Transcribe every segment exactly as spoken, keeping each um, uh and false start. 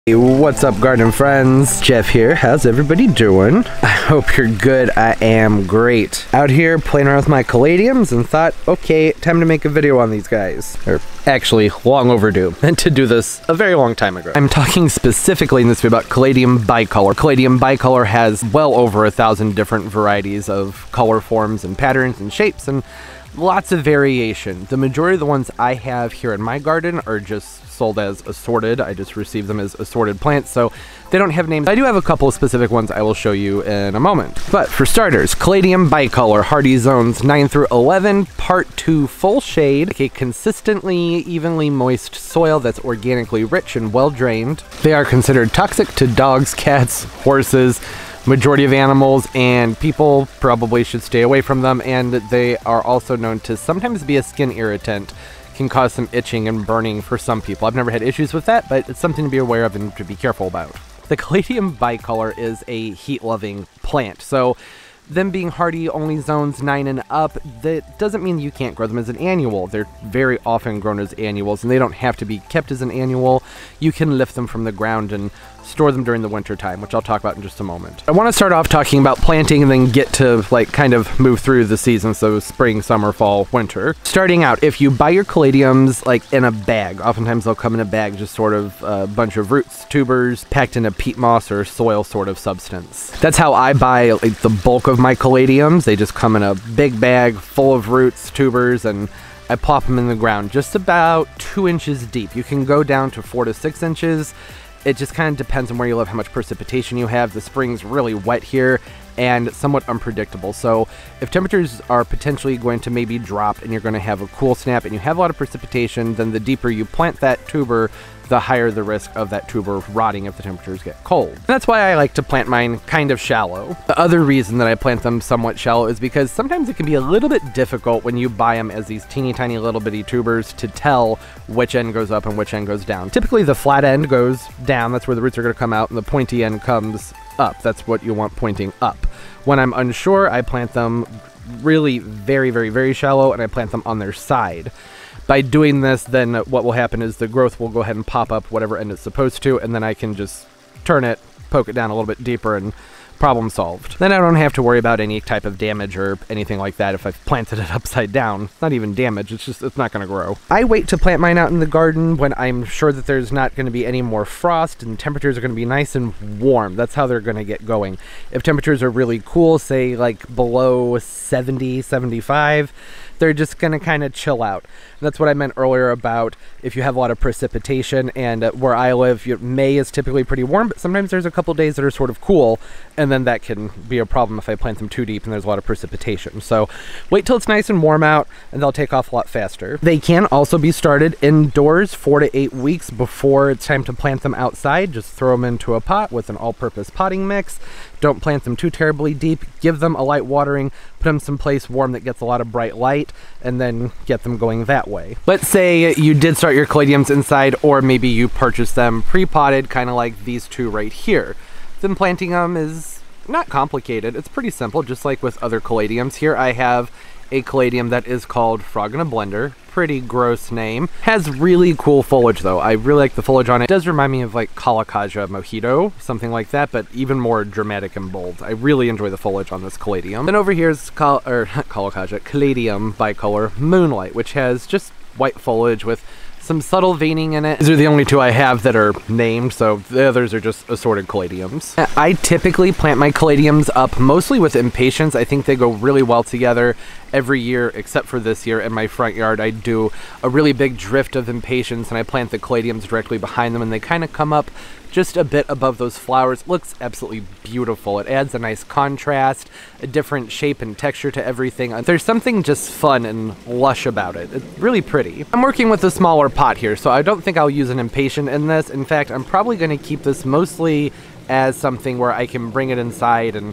Hey, what's up, garden friends? Jeff here. How's everybody doing? I hope you're good. I am great. Out here playing around with my caladiums and thought, okay, time to make a video on these guys. Or actually, long overdue. Meant to do this a very long time ago. I'm talking specifically in this video about Caladium bicolor. Caladium bicolor has well over a thousand different varieties of color forms and patterns and shapes and lots of variation. The majority of the ones I have here in my garden are just sold as assorted. I just receive them as assorted plants, so they don't have names. I do have a couple of specific ones I will show you in a moment. But for starters, Caladium bicolor, hardy zones nine through eleven, part two full shade, a consistently evenly moist soil that's organically rich and well drained. They are considered toxic to dogs, cats, horses, majority of animals, and people probably should stay away from them, and they are also known to sometimes be a skin irritant. Can cause some itching and burning for some people. I've never had issues with that, but it's something to be aware of and to be careful about. The Caladium bicolor is a heat-loving plant, so them being hardy only zones nine and up, that doesn't mean you can't grow them as an annual. They're very often grown as annuals, and they don't have to be kept as an annual. You can lift them from the ground and store them during the winter time, which I'll talk about in just a moment. I want to start off talking about planting and then get to like kind of move through the seasons, so spring, summer, fall, winter. Starting out, if you buy your caladiums like in a bag, oftentimes they'll come in a bag, just sort of a bunch of roots, tubers, packed in a peat moss or soil sort of substance. That's how I buy like the bulk of my caladiums. They just come in a big bag full of roots, tubers, and I plop them in the ground just about two inches deep. You can go down to four to six inches. It just kind of depends on where you live, how much precipitation you have. The spring's really wet here and somewhat unpredictable. So if temperatures are potentially going to maybe drop and you're going to have a cool snap and you have a lot of precipitation, then the deeper you plant that tuber, the higher the risk of that tuber rotting if the temperatures get cold. And that's why I like to plant mine kind of shallow. The other reason that I plant them somewhat shallow is because sometimes it can be a little bit difficult when you buy them as these teeny tiny little bitty tubers to tell which end goes up and which end goes down. Typically the flat end goes down, that's where the roots are going to come out, and the pointy end comes up. That's what you want pointing up. When I'm unsure, I plant them really very, very, very shallow, and I plant them on their side. By doing this, then what will happen is the growth will go ahead and pop up whatever end it's supposed to, and then I can just turn it, poke it down a little bit deeper, and problem solved. Then I don't have to worry about any type of damage or anything like that if I've planted it upside down. It's not even damage, it's just, it's not gonna grow. I wait to plant mine out in the garden when I'm sure that there's not gonna be any more frost and temperatures are gonna be nice and warm. That's how they're gonna get going. If temperatures are really cool, say like below seventy, seventy-five, they're just gonna kind of chill out. And that's what I meant earlier about if you have a lot of precipitation, and uh, where I live, you know, May is typically pretty warm, but sometimes there's a couple days that are sort of cool, and then that can be a problem if I plant them too deep and there's a lot of precipitation. So wait till it's nice and warm out and they'll take off a lot faster. They can also be started indoors four to eight weeks before it's time to plant them outside. Just throw them into a pot with an all-purpose potting mix. Don't plant them too terribly deep. Give them a light watering, put them someplace warm that gets a lot of bright light, and then get them going that way. Let's say you did start your caladiums inside, or maybe you purchased them pre-potted, kind of like these two right here. Then planting them is not complicated. It's pretty simple, just like with other caladiums. Here I have a caladium that is called Frog in a Blender. Pretty gross name. Has really cool foliage though. I really like the foliage on it. It does remind me of like Calacaja mojito, something like that, but even more dramatic and bold. I really enjoy the foliage on this caladium. Then over here is Cal or not Calacaja, Caladium bicolor Moonlight, which has just white foliage with some subtle veining in it. These are the only two I have that are named, so the others are just assorted caladiums. I typically plant my caladiums up mostly with impatiens. I think they go really well together every year except for this year. In my front yard I do a really big drift of impatiens and I plant the caladiums directly behind them, and they kind of come up just a bit above those flowers. It looks absolutely beautiful. It adds a nice contrast, a different shape and texture to everything. There's something just fun and lush about it. It's really pretty. I'm working with a smaller pot here, so I don't think I'll use an impatient in this. In fact, I'm probably going to keep this mostly as something where I can bring it inside and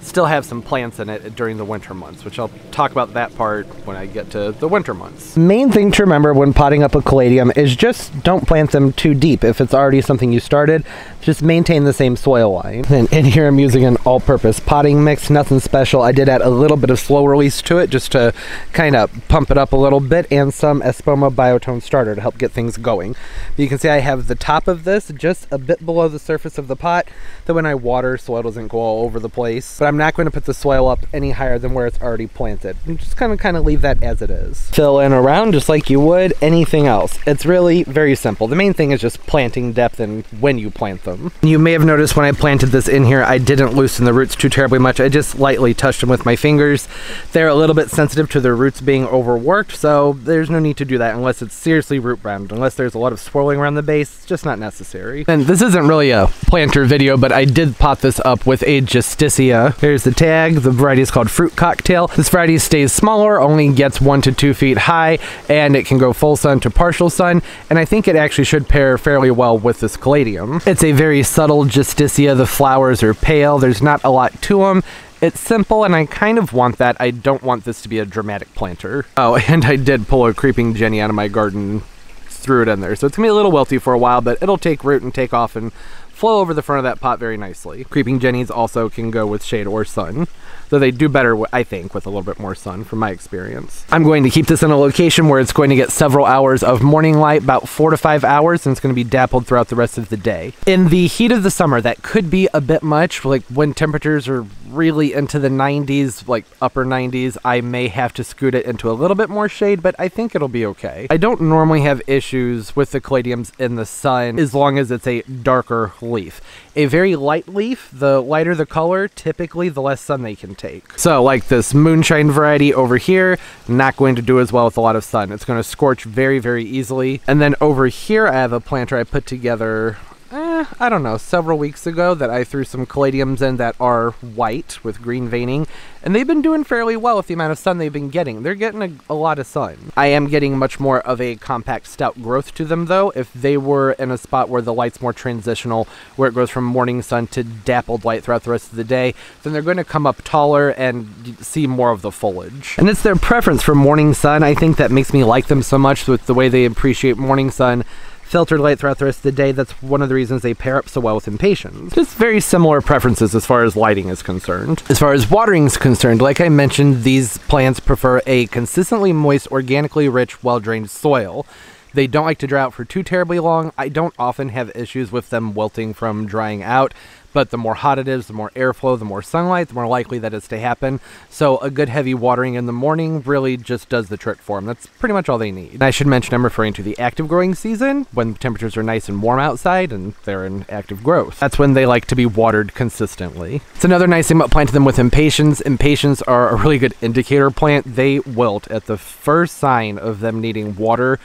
still have some plants in it during the winter months, which I'll talk about that part when I get to the winter months. Main thing to remember when potting up a caladium is just don't plant them too deep. If it's already something you started, just maintain the same soil line. And in here I'm using an all-purpose potting mix, nothing special. I did add a little bit of slow release to it just to kind of pump it up a little bit, and some Espoma Biotone starter to help get things going. But you can see I have the top of this just a bit below the surface of the pot, that when I water, soil doesn't go all over the place. But I'm not going to put the soil up any higher than where it's already planted. I'm just kind of kind of leave that as it is. Fill in around just like you would anything else. It's really very simple. The main thing is just planting depth and when you plant them. You may have noticed when I planted this in here, I didn't loosen the roots too terribly much. I just lightly touched them with my fingers. They're a little bit sensitive to their roots being overworked, so there's no need to do that unless it's seriously root bound. Unless there's a lot of swirling around the base, it's just not necessary. And this isn't really a planter video, but I did pot this up with a Justicia. Here's the tag. The variety is called Fruit Cocktail. This variety stays smaller, only gets one to two feet high, and it can go full sun to partial sun, and I think it actually should pair fairly well with this Caladium. It's a very subtle Justicia. The flowers are pale. There's not a lot to them. It's simple, and I kind of want that. I don't want this to be a dramatic planter. Oh, and I did pull a creeping Jenny out of my garden, threw it in there. So it's gonna be a little wilty for a while, but it'll take root and take off and flow over the front of that pot very nicely. Creeping Jennies also can go with shade or sun, though they do better, I think, with a little bit more sun from my experience. I'm going to keep this in a location where it's going to get several hours of morning light, about four to five hours, and it's going to be dappled throughout the rest of the day. In the heat of the summer, that could be a bit much, like when temperatures are really into the nineties, like upper nineties, I may have to scoot it into a little bit more shade, but I think it'll be okay. I don't normally have issues with the Caladiums in the sun as long as it's a darker leaf. A very light leaf, the lighter the color, typically the less sun they can take. So like this moonshine variety over here, not going to do as well with a lot of sun. It's going to scorch very, very easily. And then over here I have a planter I put together Eh, I don't know, several weeks ago that I threw some Caladiums in that are white with green veining, and they've been doing fairly well with the amount of sun they've been getting. They're getting a, a lot of sun. I am getting much more of a compact, stout growth to them, though. If they were in a spot where the light's more transitional, where it goes from morning sun to dappled light throughout the rest of the day, then they're going to come up taller and see more of the foliage. And it's their preference for morning sun. I think that makes me like them so much with the way they appreciate morning sun. Filtered light throughout the rest of the day, that's one of the reasons they pair up so well with impatiens. Just very similar preferences as far as lighting is concerned. As far as watering is concerned, like I mentioned, these plants prefer a consistently moist, organically rich, well-drained soil. They don't like to dry out for too terribly long. I don't often have issues with them wilting from drying out, but the more hot it is, the more airflow, the more sunlight, the more likely that is to happen. So a good heavy watering in the morning really just does the trick for them. That's pretty much all they need. And I should mention I'm referring to the active growing season, when temperatures are nice and warm outside and they're in active growth. That's when they like to be watered consistently. It's another nice thing about planting them with impatiens. Impatiens are a really good indicator plant. They wilt at the first sign of them needing water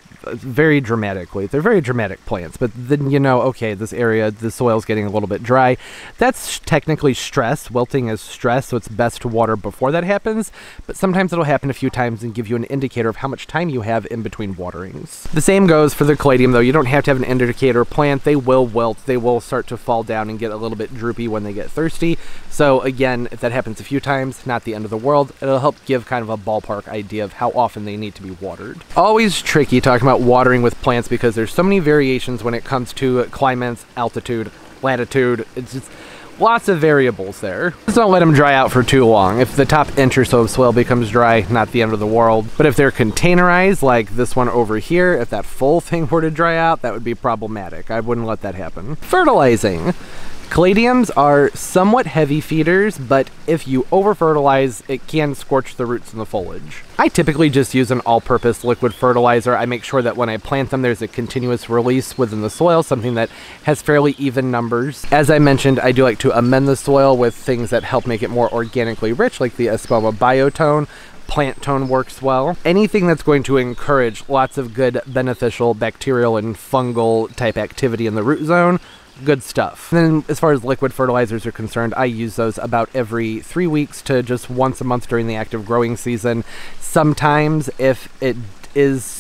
very dramatically. They're very dramatic plants, but then you know, okay, this area, the soil's getting a little bit dry. That's technically stress. Wilting is stress, so it's best to water before that happens, but sometimes it'll happen a few times and give you an indicator of how much time you have in between waterings. The same goes for the Caladium, though. You don't have to have an indicator plant. They will wilt. They will start to fall down and get a little bit droopy when they get thirsty. So again, if that happens a few times, not the end of the world. It'll help give kind of a ballpark idea of how often they need to be watered. Always tricky talking about watering with plants because there's so many variations when it comes to climates, altitude, latitude. It's just lots of variables there. Just don't let them dry out for too long. If the top inch or so of soil becomes dry, not the end of the world. But if they're containerized, like this one over here, if that full thing were to dry out, that would be problematic. I wouldn't let that happen. Fertilizing. Caladiums are somewhat heavy feeders, but if you over-fertilize, it can scorch the roots and the foliage. I typically just use an all-purpose liquid fertilizer. I make sure that when I plant them, there's a continuous release within the soil, something that has fairly even numbers. As I mentioned, I do like to amend the soil with things that help make it more organically rich, like the Espoma Biotone. Plant tone works well. Anything that's going to encourage lots of good beneficial bacterial and fungal type activity in the root zone, good stuff. And then as far as liquid fertilizers are concerned, I use those about every three weeks to just once a month during the active growing season. Sometimes if it is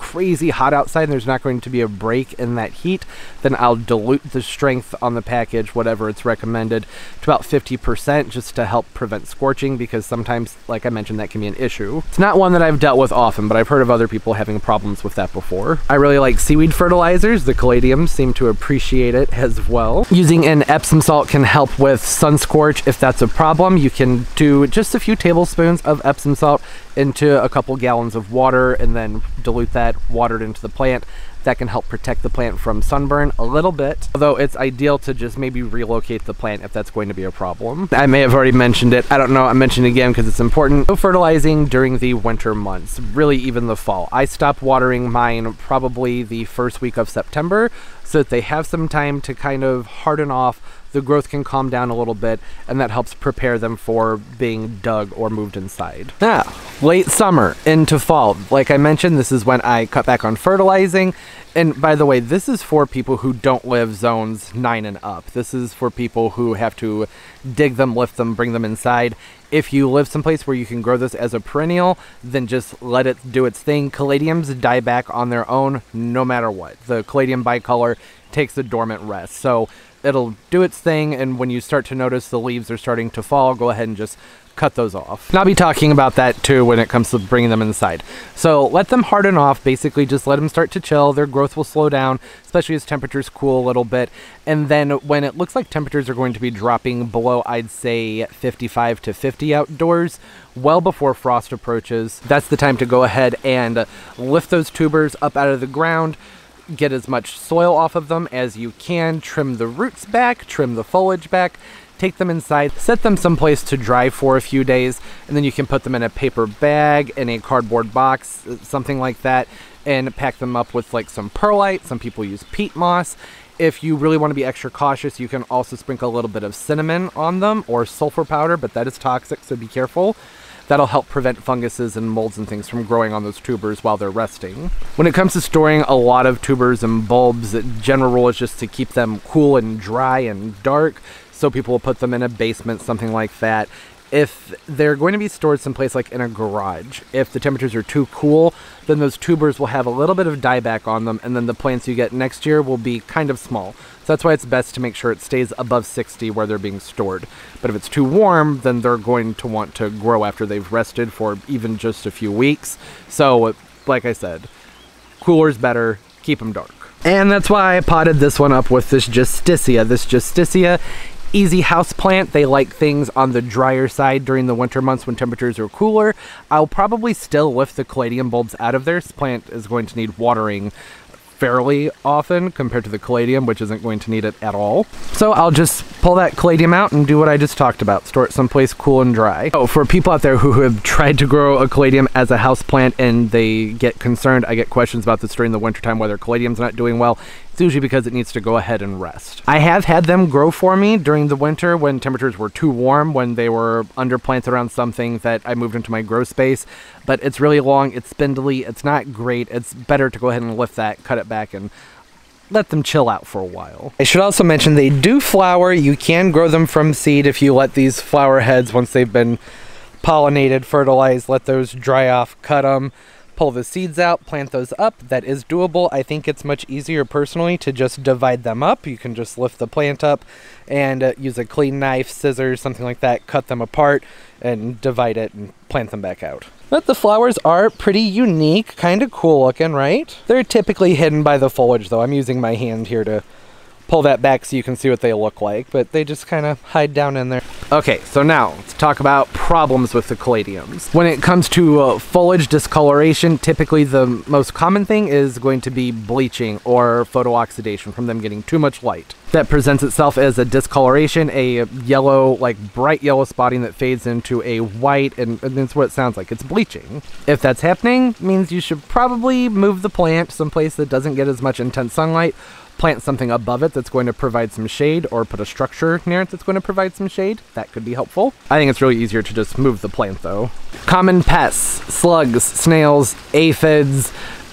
crazy hot outside and there's not going to be a break in that heat, then I'll dilute the strength on the package, whatever it's recommended, to about fifty percent just to help prevent scorching, because sometimes, like I mentioned, that can be an issue. It's not one that I've dealt with often, but I've heard of other people having problems with that before. I really like seaweed fertilizers. The Caladiums seem to appreciate it as well. Using an Epsom salt can help with sun scorch if that's a problem. You can do just a few tablespoons of Epsom salt into a couple gallons of water and then dilute that, water it into the plant. That can help protect the plant from sunburn a little bit, although it's ideal to just maybe relocate the plant if that's going to be a problem. I may have already mentioned it. I don't know. I mentioned it again because it's important. No fertilizing during the winter months, really even the fall. I stopped watering mine probably the first week of September so that they have some time to kind of harden off. The growth can calm down a little bit, and that helps prepare them for being dug or moved inside. Now, late summer into fall. Like I mentioned, this is when I cut back on fertilizing. And by the way, this is for people who don't live zones nine and up. This is for people who have to dig them, lift them, bring them inside. If you live someplace where you can grow this as a perennial, then just let it do its thing. Caladiums die back on their own no matter what. The Caladium bicolor takes a dormant rest. So it'll do its thing, and when you start to notice the leaves are starting to fall, go ahead and just cut those off. And I'll be talking about that too when it comes to bringing them inside. So let them harden off, basically just let them start to chill. Their growth will slow down, especially as temperatures cool a little bit. And then when it looks like temperatures are going to be dropping below, I'd say fifty-five to fifty outdoors, well before frost approaches, that's the time to go ahead and lift those tubers up out of the ground, get as much soil off of them as you can, trim the roots back, trim the foliage back, take them inside, set them someplace to dry for a few days, and then you can put them in a paper bag, in a cardboard box, something like that, and pack them up with like some perlite. Some people use peat moss. If you really want to be extra cautious, you can also sprinkle a little bit of cinnamon on them or sulfur powder, but that is toxic, so be careful. That'll help prevent funguses and molds and things from growing on those tubers while they're resting. When it comes to storing a lot of tubers and bulbs, the general rule is just to keep them cool and dry and dark. So people will put them in a basement, something like that. If they're going to be stored someplace like in a garage, if the temperatures are too cool, then those tubers will have a little bit of dieback on them, and then the plants you get next year will be kind of small. So that's why it's best to make sure it stays above sixty where they're being stored. But if it's too warm, then they're going to want to grow after they've rested for even just a few weeks. So, like I said, cooler's better, keep them dark. And that's why I potted this one up with this Justicia. This Justicia, easy house plant. They like things on the drier side during the winter months when temperatures are cooler. I'll probably still lift the Caladium bulbs out of there. This plant is going to need watering fairly often compared to the Caladium, which isn't going to need it at all. So I'll just pull that Caladium out and do what I just talked about, store it someplace cool and dry. Oh, for people out there who have tried to grow a Caladium as a house plant and they get concerned, I get questions about this during the wintertime, whether Caladium's not doing well. It's usually because it needs to go ahead and rest. I have had them grow for me during the winter when temperatures were too warm, when they were underplanted around something that I moved into my grow space, but it's really long, it's spindly, it's not great. It's better to go ahead and lift that, cut it back, and let them chill out for a while. I should also mention they do flower. You can grow them from seed if you let these flower heads, once they've been pollinated, fertilized, let those dry off, cut them, pull the seeds out, plant those up. That is doable. I think it's much easier personally to just divide them up. You can just lift the plant up and uh, use a clean knife, scissors, something like that, cut them apart and divide it and plant them back out. But the flowers are pretty unique, kind of cool looking, right? They're typically hidden by the foliage though. I'm using my hand here to pull that back so you can see what they look like, but they just kind of hide down in there. Okay, so now let's talk about problems with the Caladiums. When it comes to uh, foliage discoloration, typically the most common thing is going to be bleaching or photooxidation from them getting too much light. That presents itself as a discoloration, a yellow, like bright yellow spotting that fades into a white, and, and that's what it sounds like. It's bleaching. If that's happening, it means you should probably move the plant someplace that doesn't get as much intense sunlight, plant something above it that's going to provide some shade, or put a structure near it that's going to provide some shade. That could be helpful. I think it's really easier to just move the plant though. Common pests, slugs, snails, aphids,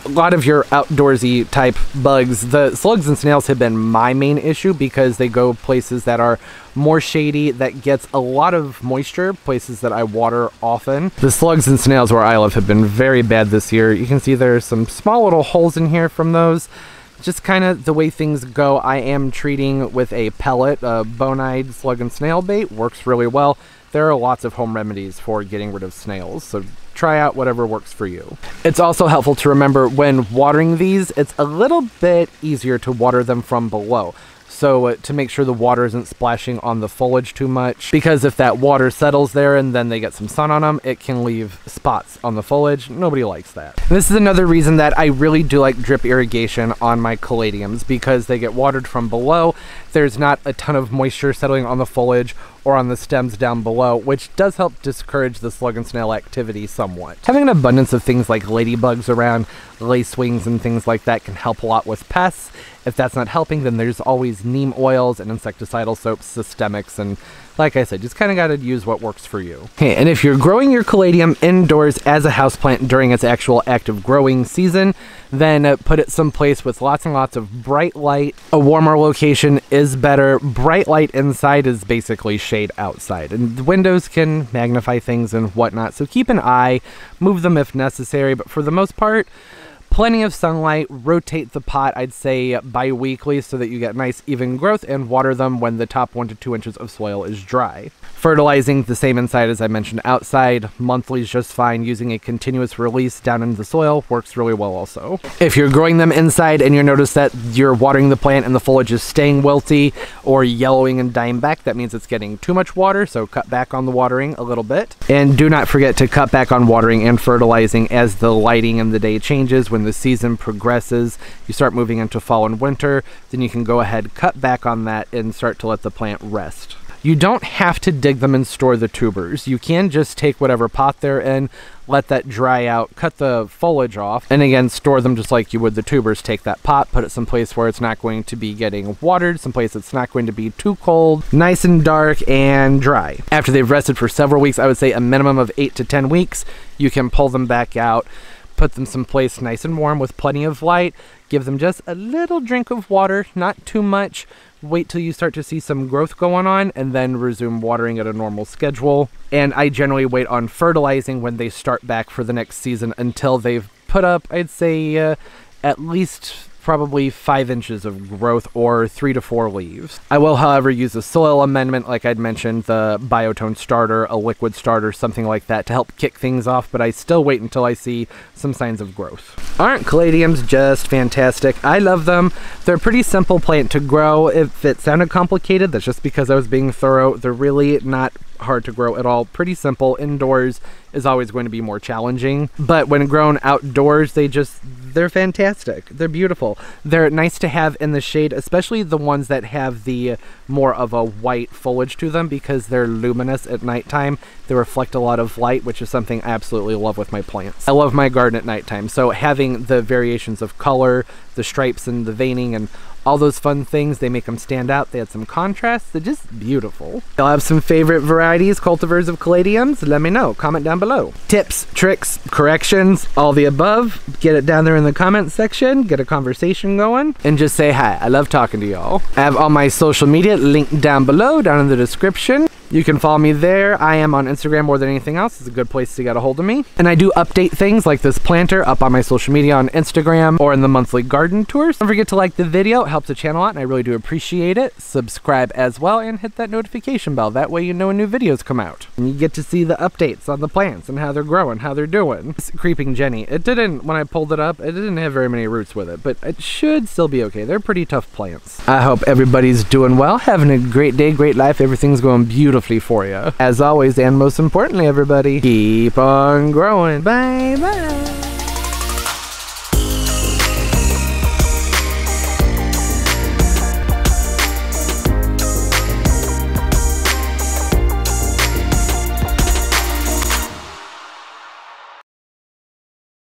a lot of your outdoorsy type bugs, the slugs and snails have been my main issue because they go places that are more shady, that gets a lot of moisture, places that I water often. The slugs and snails where I live have been very bad this year. You can see there's some small little holes in here from those. Just kind of the way things go. I am treating with a pellet, a bone-eyed slug and snail bait. Works really well. There are lots of home remedies for getting rid of snails, so try out whatever works for you. It's also helpful to remember when watering these, it's a little bit easier to water them from below. So uh, to make sure the water isn't splashing on the foliage too much, because if that water settles there and then they get some sun on them, it can leave spots on the foliage. Nobody likes that. And this is another reason that I really do like drip irrigation on my caladiums, because they get watered from below. There's not a ton of moisture settling on the foliage or on the stems down below, which does help discourage the slug and snail activity somewhat. Having an abundance of things like ladybugs around, lacewings and things like that can help a lot with pests. If that's not helping, then there's always neem oils and insecticidal soaps, systemics, and like I said, just kind of got to use what works for you. Okay, and if you're growing your caladium indoors as a houseplant during its actual active growing season, then uh, put it someplace with lots and lots of bright light. A warmer location is better. Bright light inside is basically shade outside, and the windows can magnify things and whatnot, so keep an eye, move them if necessary, but for the most part, plenty of sunlight. Rotate the pot, I'd say bi-weekly, so that you get nice even growth, and water them when the top one to two inches of soil is dry. Fertilizing the same inside as I mentioned outside. Monthly is just fine. Using a continuous release down into the soil works really well also. If you're growing them inside and you notice that you're watering the plant and the foliage is staying wilty or yellowing and dying back, that means it's getting too much water, so cut back on the watering a little bit. And do not forget to cut back on watering and fertilizing as the lighting in the day changes. When the season progresses, you start moving into fall and winter, then you can go ahead, cut back on that, and start to let the plant rest. You don't have to dig them and store the tubers. You can just take whatever pot they're in, let that dry out, cut the foliage off, and again, store them just like you would the tubers. Take that pot, put it someplace where it's not going to be getting watered, someplace that's not going to be too cold, nice and dark and dry. After they've rested for several weeks, I would say a minimum of eight to ten weeks, you can pull them back out, put them someplace nice and warm with plenty of light, give them just a little drink of water, not too much. Wait till you start to see some growth going on, and then resume watering at a normal schedule. And I generally wait on fertilizing when they start back for the next season until they've put up, I'd say, uh, at least probably five inches of growth or three to four leaves. I will, however, use a soil amendment, like I'd mentioned, the biotone starter, a liquid starter, something like that to help kick things off, but I still wait until I see some signs of growth. Aren't caladiums just fantastic? I love them. They're a pretty simple plant to grow. If it sounded complicated, that's just because I was being thorough. They're really not hard to grow at all. Pretty simple. Indoors is always going to be more challenging, but when grown outdoors, they just, they're fantastic. They're beautiful. They're nice to have in the shade, especially the ones that have the more of a white foliage to them, because they're luminous at nighttime. They reflect a lot of light, which is something I absolutely love with my plants. I love my garden at nighttime, so having the variations of color, the stripes and the veining and all those fun things, they make them stand out. They add some contrast. They're just beautiful. Y'all have some favorite varieties, cultivars of caladiums? Let me know. Comment down below. Tips, tricks, corrections, all the above. Get it down there in the comment section. Get a conversation going. And just say hi. I love talking to y'all. I have all my social media linked down below, down in the description. You can follow me there. I am on Instagram more than anything else. It's a good place to get a hold of me. And I do update things like this planter up on my social media on Instagram or in the monthly garden tours. Don't forget to like the video. It helps the channel out and I really do appreciate it. Subscribe as well and hit that notification bell. That way you know when new videos come out. And you get to see the updates on the plants and how they're growing, how they're doing. This creeping Jenny, it didn't, when I pulled it up, it didn't have very many roots with it, but it should still be okay. They're pretty tough plants. I hope everybody's doing well, having a great day, great life. Everything's going beautiful for you. As always, and most importantly, everybody, keep on growing. Bye bye.